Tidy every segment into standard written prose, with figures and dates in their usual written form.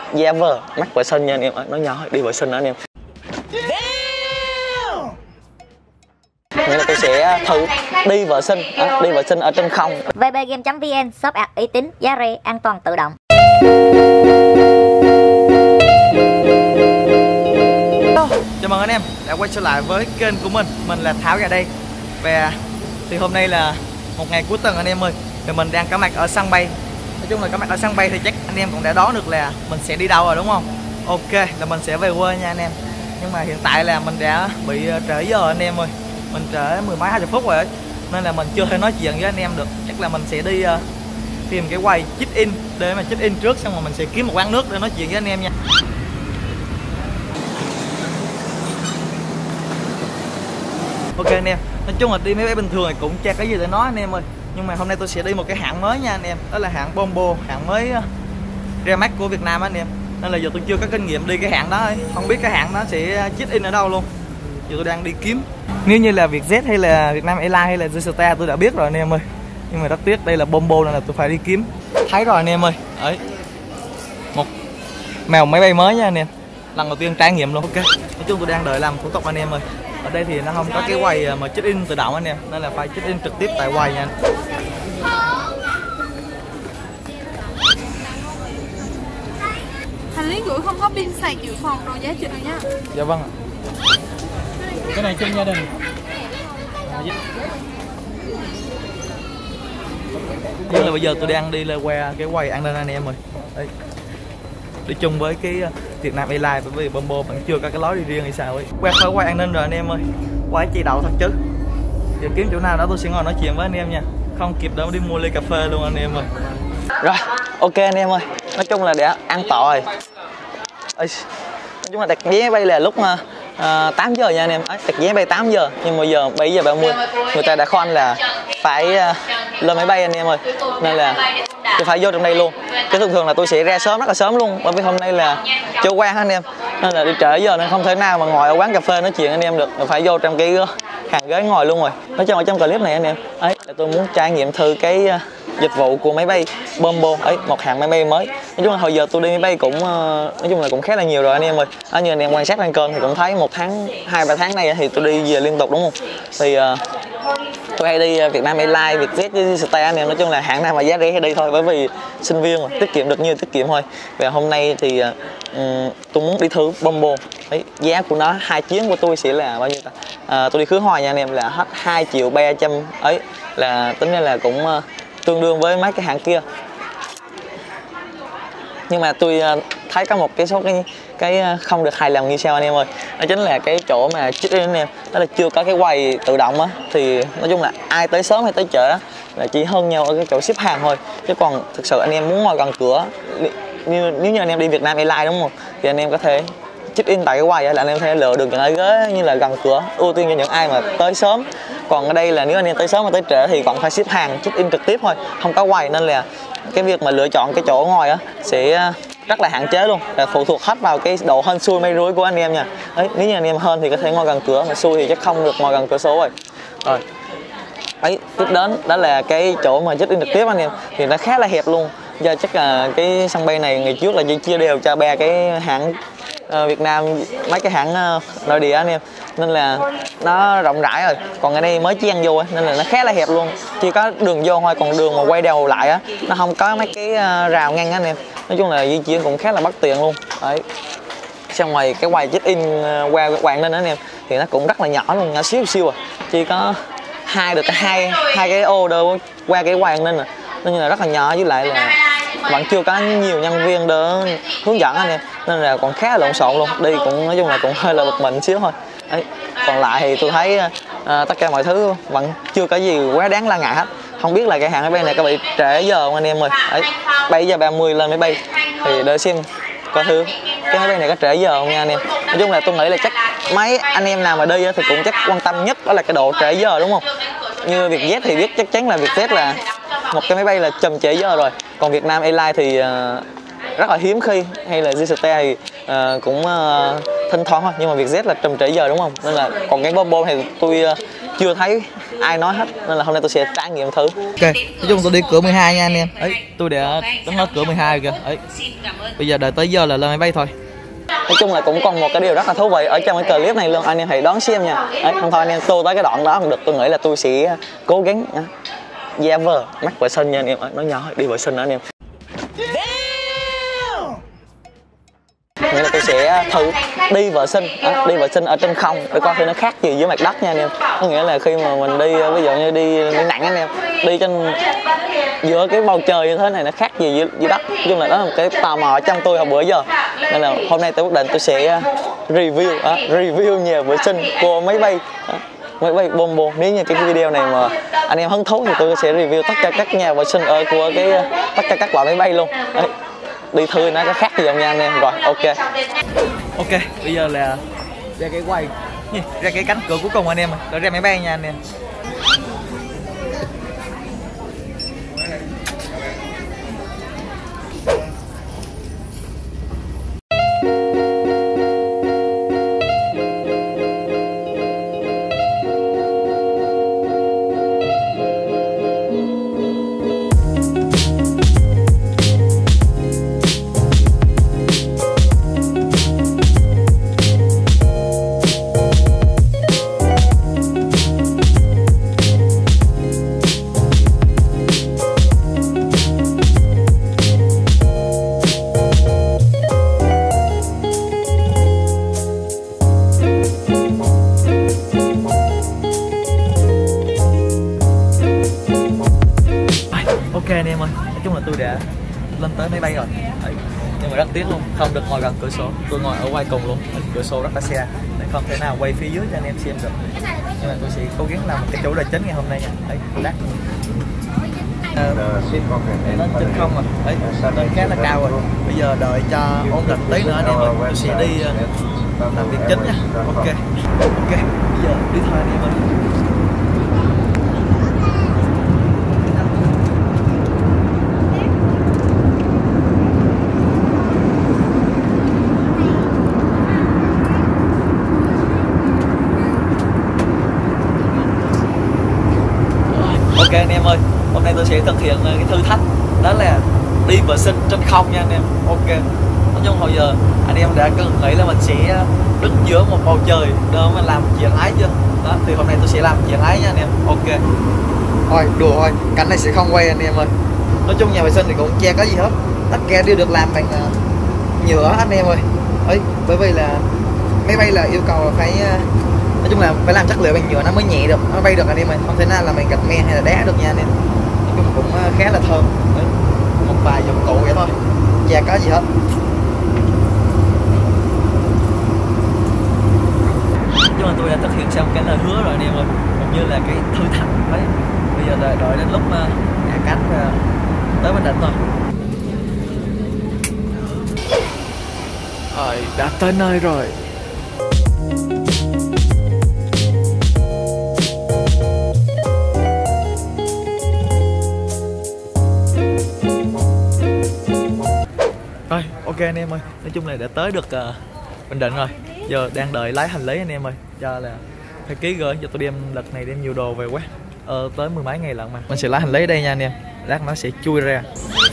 da vờ mắt vệ sinh nha anh em, nó nhỏ đi vệ sinh đó anh em. Nghĩa là tôi sẽ thử đi vệ sinh ở trên không. vbgame.vn, shop app uy tín, giá rẻ, an toàn tự động. Chào mừng anh em đã quay trở lại với kênh của mình là Tháo Gà đây. Và thì hôm nay là một ngày cuối tuần anh em ơi. Thì mình đang có mặt ở sân bay. Nói chung là có mặt ở sân bay thì chắc anh em cũng đã đoán được là mình sẽ đi đâu rồi đúng không? Ok, là mình sẽ về quê nha anh em. Nhưng mà hiện tại là mình đã bị trễ giờ anh em ơi. Mình trễ 10 mấy 20 phút rồi ấy. Nên là mình chưa thể nói chuyện với anh em được. Chắc là mình sẽ đi tìm cái quầy check in để mà check in trước, xong rồi mình sẽ kiếm một quán nước để nói chuyện với anh em nha. Ok anh em, nói chung là đi máy bay bình thường thì cũng chả có gì để nói anh em ơi. Nhưng mà hôm nay tôi sẽ đi một cái hãng mới nha anh em. Đó là hãng Bombo, hãng mới ra mắt của Việt Nam anh em. Nên là giờ tôi chưa có kinh nghiệm đi cái hãng đó ấy. Không biết cái hãng đó sẽ check in ở đâu luôn. Giờ tôi đang đi kiếm. Nếu như là Vietjet hay là Vietnam Airlines hay là Jetstar tôi đã biết rồi anh em ơi. Nhưng mà rất tiếc đây là Bombo nên là tôi phải đi kiếm. Thấy rồi anh em ơi. Đấy, một mèo máy bay mới nha anh em. Lần đầu tiên trải nghiệm luôn. Ok, nói chung tôi đang đợi làm thủ tục anh em ơi. Ở đây thì nó không có cái quầy mà check in tự động anh em, nên là phải check in trực tiếp tại quầy nha. Hành lý gửi không có pin sạc dự phòng rồi giá trị này nhá. Dạ vâng ạ. Cái này chung gia đình. Tức là bây giờ tôi đang đi qua cái quầy an ninh anh em ơi. Đấy, đi chung với cái Vietnam Airlines, bởi vì Bombo vẫn chưa có cái lối đi riêng hay sao ấy. Qua khỏi quay an ninh rồi anh em ơi, quay chỉ đậu thật chứ. Giờ kiếm chỗ nào đó tôi sẽ ngồi nói chuyện với anh em nha. Không kịp đâu đi mua ly cà phê luôn anh em ơi. Rồi, ok anh em ơi, nói chung là đã an toàn rồi. Nói chung là đặt vé máy bay là lúc 8 giờ nha anh em. Đặt vé máy bay 8 giờ, nhưng mà giờ 7 giờ 30 người ta đã khoan là phải lên máy bay anh em ơi. Nên là tôi phải vô trong đây luôn. Chứ thường thường là tôi sẽ ra sớm, rất là sớm luôn. Bởi vì hôm nay là chưa quen anh em. Nên là đi trễ giờ nên không thể nào mà ngồi ở quán cà phê nói chuyện anh em được. Mình phải vô trong cái hàng ghế ngồi luôn rồi. Nói chung ở trong clip này anh em, ấy là tôi muốn trải nghiệm thử cái dịch vụ của máy bay Bombo ấy, một hãng máy bay mới. Nói chung là hồi giờ tôi đi máy bay cũng nói chung là cũng khá là nhiều rồi anh em ơi. Như anh em quan sát trên kênh thì cũng thấy 1 tháng 2-3 tháng nay thì tôi đi về liên tục đúng không? Thì tôi hay đi Vietnam Airlines, Vietjet với Jetstar anh em. Nói chung là hãng nào mà giá rẻ hay đi thôi, bởi vì sinh viên mà tiết kiệm được nhiêu tiết kiệm thôi. Và hôm nay thì tôi muốn đi thử Bombo. Đấy, giá của nó 2 chuyến của tôi sẽ là bao nhiêu ta? Tôi đi khứ hồi nha anh em là hết 2.300.000 ấy, là tính ra là cũng tương đương với mấy cái hãng kia. Nhưng mà tôi thấy có một cái số cái không được hài lòng như sao anh em ơi. Đó chính là cái chỗ mà check in anh em, đó là chưa có cái quầy tự động á. Thì nói chung là ai tới sớm hay tới trễ là chỉ hơn nhau ở cái chỗ xếp hàng thôi. Chứ còn thực sự anh em muốn ngồi gần cửa, nếu như anh em đi Vietnam Airlines đúng không, thì anh em có thể check in tại cái quầy là anh em có thể lựa được những cái ghế như là gần cửa, ưu tiên cho những ai mà tới sớm. Còn ở đây là nếu anh em tới sớm mà tới trễ thì còn phải xếp hàng check in trực tiếp thôi, không có quầy, nên là cái việc mà lựa chọn cái chỗ ngồi á sẽ rất là hạn chế luôn, là phụ thuộc hết vào cái độ hên xui may rủi của anh em nha. Đấy, nếu như anh em hên thì có thể ngồi gần cửa, mà xui thì chắc không được ngồi gần cửa sổ rồi. Ấy, tiếp đến đó là cái chỗ mà check in trực tiếp anh em, thì nó khá là hẹp luôn. Giờ chắc là cái sân bay này ngày trước là chỉ chia đều cho 3 cái hãng Việt Nam, mấy cái hãng nội địa anh em, nên là nó rộng rãi rồi. Còn ở đây mới chen vô nên là nó khá là hẹp luôn, chỉ có đường vô thôi, còn đường mà quay đầu lại á nó không có mấy cái rào ngăn anh em. Nói chung là di chuyển cũng khá là bất tiện luôn. Đấy, xong rồi cái quầy check in qua quán lên anh em thì nó cũng rất là nhỏ luôn, nhỏ xíu xíu chỉ có hai cái ô đâu qua cái quầy nên là rất là nhỏ, với lại là vẫn chưa có nhiều nhân viên để hướng dẫn anh em, nên là còn khá là lộn xộn luôn. Đi cũng nói chung là cũng hơi là bực mình xíu thôi. Đấy, còn lại thì tôi thấy tất cả mọi thứ vẫn chưa có gì quá đáng lo ngại hết. Không biết là cái hãng máy bay này có bị trễ giờ không anh em ơi. Đấy, 7 giờ 30 lên máy bay thì đợi xem coi thử cái máy bay này có trễ giờ không nha anh em. Nói chung là tôi nghĩ là chắc mấy anh em nào mà đi thì cũng chắc quan tâm nhất đó là cái độ trễ giờ đúng không? Như Vietjet thì biết chắc chắn là Vietjet là một cái máy bay là chùm trễ giờ rồi. Còn Vietnam Airlines thì rất là hiếm khi, hay là Jetstar thì cũng thỉnh thoảng thôi, nhưng mà Vietjet là trùm trễ giờ đúng không? Nên là còn cái Bombo thì tôi chưa thấy ai nói hết, nên là hôm nay tôi sẽ trải nghiệm thử. Ok, nói chung tôi đi cửa 12 nha anh em. Ấy, tôi đã đến hết cửa 12 rồi kìa. Ấy, bây giờ đợi tới giờ là lên máy bay thôi. Nói chung là cũng còn một cái điều rất là thú vị ở trong cái clip này luôn, anh em hãy đón xem nha. Đấy, không thôi anh em tôi tới cái đoạn đó không được, tôi nghĩ là tôi sẽ cố gắng mắc vệ sinh nha anh em. Nói nhỏ đi vệ sinh nữa anh em. Nghĩa là tôi sẽ thử đi vệ sinh ở trên không để coi thử nó khác gì với mặt đất nha anh em. Có nghĩa là khi mà mình đi ví dụ như đi nặng anh em, đi trên giữa cái bầu trời như thế này nó khác gì dưới đất. Nói chung là đó là một cái tò mò ở trong tôi hồi bữa giờ, nên là hôm nay tôi quyết định tôi sẽ review nhà vệ sinh của máy bay Bombo. Nếu như cái video này mà anh em hứng thú thì tôi sẽ review tất cả các nhà vệ sinh ở của tất cả các loại máy bay luôn. Đấy, đi thử nó có khác gì không nha anh em. Rồi ok, bây giờ là ra cái quay, ra cái cánh cửa cuối cùng anh em, rồi ra máy bay nha anh em. Ok anh em ơi, nói chung là tôi đã lên tới máy bay rồi. Đấy, nhưng mà rất tiếc luôn, không được ngồi gần cửa sổ. Tôi ngồi ở ngoài cùng luôn, cửa sổ rất là xa nên không thể nào quay phía dưới cho anh em xem được. Nhưng mà tôi sẽ cố gắng làm một cái chủ đề chính ngày hôm nay nha. Đấy, lát lên trên không rồi, đấy, lên khá là cao rồi. Bây giờ đợi cho ổn định tí nữa anh em ơi, tôi sẽ đi làm việc chính nha. Ok, bây giờ đi thôi anh em ơi. Ok anh em ơi, hôm nay tôi sẽ thực hiện cái thử thách đó là đi vệ sinh trên không nha anh em. Ok, nói chung hồi giờ anh em đã cứ nghĩ là mình sẽ đứng giữa một bầu trời để mình làm chuyện ấy chưa? Đó, thì hôm nay tôi sẽ làm chuyện ấy nha anh em. Ok, thôi đùa thôi, cảnh này sẽ không quay anh em ơi. Nói chung nhà vệ sinh thì cũng chả có gì hết, tất cả đều được làm bằng nhựa anh em ơi. Ấy, bởi vì là máy bay là yêu cầu là phải nói chung là phải làm chất liệu bằng nhựa nó mới nhẹ được, nó bay được anh em ơi, không thể nào là bằng gạch men hay là đá được nha anh em. Nói chung cũng khá là thơm. Đấy, một vài dụng cụ vậy thôi, chả có gì hết. Nhưng mà tôi đã thực hiện xong cái lời hứa rồi anh em ơi, cũng như là cái thử thách đấy. Bây giờ đợi đến lúc hạ cánh tới Bình Định thôi. Rồi, đã tới nơi rồi. Rồi, ok anh em ơi, nói chung là đã tới được Bình Định rồi. Giờ đang đợi lái hành lý anh em ơi, cho là phải ký gửi. Giờ tôi đem đợt này đem nhiều đồ về quá, tới mười mấy ngày lận mà. Mình sẽ lái hành lý ở đây nha anh em, lát nó sẽ chui ra.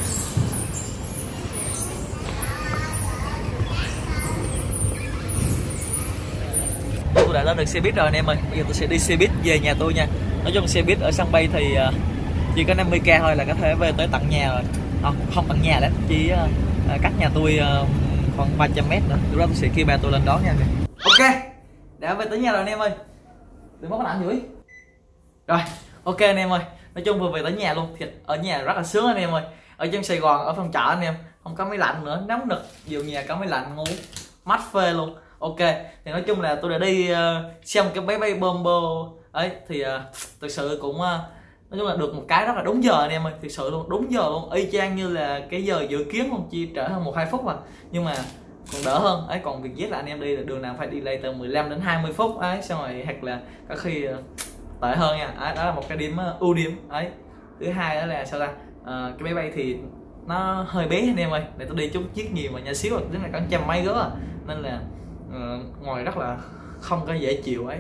Tôi đã lên được xe buýt rồi anh em ơi, bây giờ tôi sẽ đi xe buýt về nhà tôi nha. Nói chung xe buýt ở sân bay thì chỉ có 50k thôi là có thể về tới tận nhà rồi. Không tận nhà đấy, chỉ cách nhà tôi khoảng 300m nữa. Lúc đó tôi sẽ kêu ba tôi lên đón nha anh em. Ok, đã về tới nhà rồi anh em ơi. Đừng mất cái lạnh dưới. Rồi, ok anh em ơi, nói chung vừa về tới nhà luôn. Thiệt, ở nhà rất là sướng anh em ơi. Ở trong Sài Gòn, ở phòng trọ anh em, không có máy lạnh nữa, nóng nực. Về nhà có máy lạnh ngủ mát phê luôn. Ok, thì nói chung là tôi đã đi xem cái máy bay Bombo ấy thì thực sự cũng nói chung là được một cái rất là đúng giờ anh em ơi, thực sự luôn, đúng giờ luôn, y chang như là cái giờ dự kiến, không chỉ trễ hơn 1-2 phút mà, nhưng mà còn đỡ hơn ấy. Còn việc Z là anh em đi là đường nào phải đi delay từ 15 đến 20 phút ấy, xong rồi hoặc là có khi tệ hơn nha. Đó là một cái điểm ưu điểm ấy. Thứ hai đó là sao ta, cái máy bay thì nó hơi bé anh em ơi, để tôi đi chút chiếc nhiều mà nhỏ xíu rồi, tức là cả trăm mấy gớ à, nên là ngồi rất là không có dễ chịu ấy.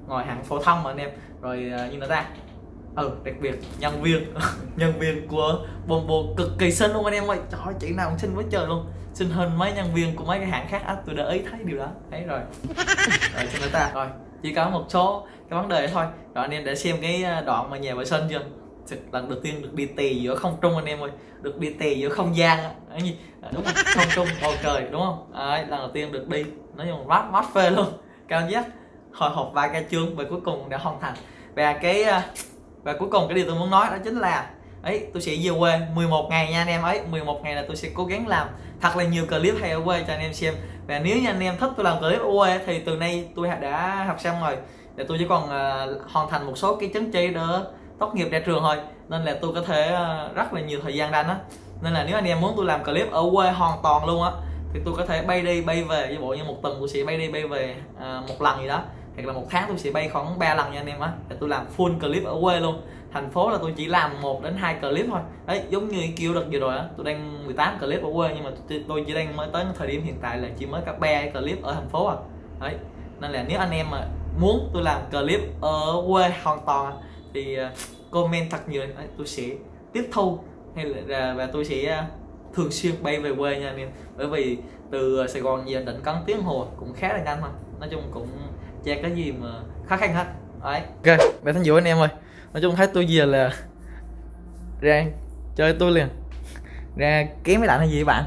ngồi hạng phổ thông mà anh em. Rồi như nó ta đặc biệt nhân viên nhân viên của Bombo cực kỳ xinh luôn anh em ơi, trời ơi, chị nào cũng xinh quá trời luôn, xinh hơn mấy nhân viên của mấy cái hãng khác á, tôi để ý thấy điều đó, thấy rồi. Rồi cho người ta rồi chỉ có một số cái vấn đề thôi. Rồi anh em để xem cái đoạn mà nhà vệ sinh chưa. Lần đầu tiên được đi tì giữa không trung anh em ơi, được đi tì giữa không gian á, đúng không? Không trung bầu trời đúng không? Lần đầu tiên được đi, nói chung mát phê luôn, cảm giác hồi hộp ba ca chương và cuối cùng đã hoàn thành. Và cuối cùng cái điều tôi muốn nói đó chính là tôi sẽ về quê 11 ngày nha anh em. 11 ngày là tôi sẽ cố gắng làm thật là nhiều clip hay ở quê cho anh em xem. Và nếu như anh em thích tôi làm clip ở quê thì từ nay tôi đã học xong rồi, để tôi chỉ còn hoàn thành một số cái chứng chỉ để tốt nghiệp ra trường thôi, nên là tôi có thể rất là nhiều thời gian rảnh á. Nên là nếu anh em muốn tôi làm clip ở quê hoàn toàn luôn á thì tôi có thể bay đi bay về, với bộ như một tuần tôi sẽ bay đi bay về một lần gì đó, hoặc là một tháng tôi sẽ bay khoảng 3 lần nha anh em á, để tôi làm full clip ở quê luôn. Thành phố là tôi chỉ làm 1 đến 2 clip thôi. Đấy, giống như kiểu đợt vừa rồi á, tôi đang 18 clip ở quê, nhưng mà tôi chỉ đang mới tới thời điểm hiện tại là chỉ mới có 3 clip ở thành phố à. Đấy, nên là nếu anh em mà muốn tôi làm clip ở quê hoàn toàn thì comment thật nhiều, tôi sẽ tiếp thu hay là và tôi sẽ thường xuyên bay về quê nha anh em. Bởi vì từ Sài Gòn về Định Cấn tiếng hồ cũng khá là nhanh thôi, nói chung cũng chả cái gì mà khó khăn hết. Đấy, ok, bé thân dụ anh em ơi, nói chung thấy tôi về là ra chơi tôi liền, ra kiếm mấy đạn hay gì các bạn.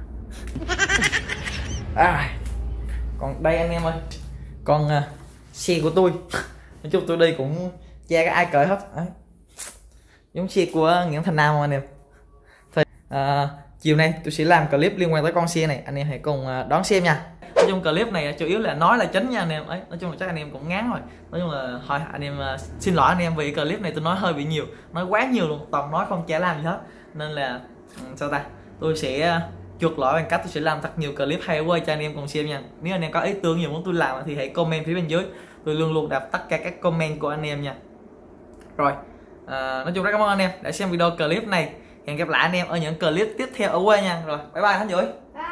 Còn đây anh em ơi, còn xe của tôi nói chung tôi đi cũng cha cái ai cởi hết. Đấy, giống xe của Nguyễn Thành Nam không anh em. Thì chiều nay tôi sẽ làm clip liên quan tới con xe này, anh em hãy cùng đón xem nha. Nói chung clip này chủ yếu là nói là chính nha anh em. Nói chung là chắc anh em cũng ngán rồi. Nói chung là thôi anh em xin lỗi anh em vì clip này tôi nói hơi bị nhiều, nói quá nhiều luôn, toàn nói không chả làm gì hết. Nên là sao ta, tôi sẽ chuộc lỗi bằng cách tôi sẽ làm thật nhiều clip hay ở quê cho anh em cùng xem nha. Nếu anh em có ý tưởng gì muốn tôi làm thì hãy comment phía bên dưới, tôi luôn luôn đọc tất cả các comment của anh em nha. Rồi nói chung rất cảm ơn anh em đã xem video clip này. Hẹn gặp lại anh em ở những clip tiếp theo ở quê nha. Rồi bye bye Thánh Duỗi.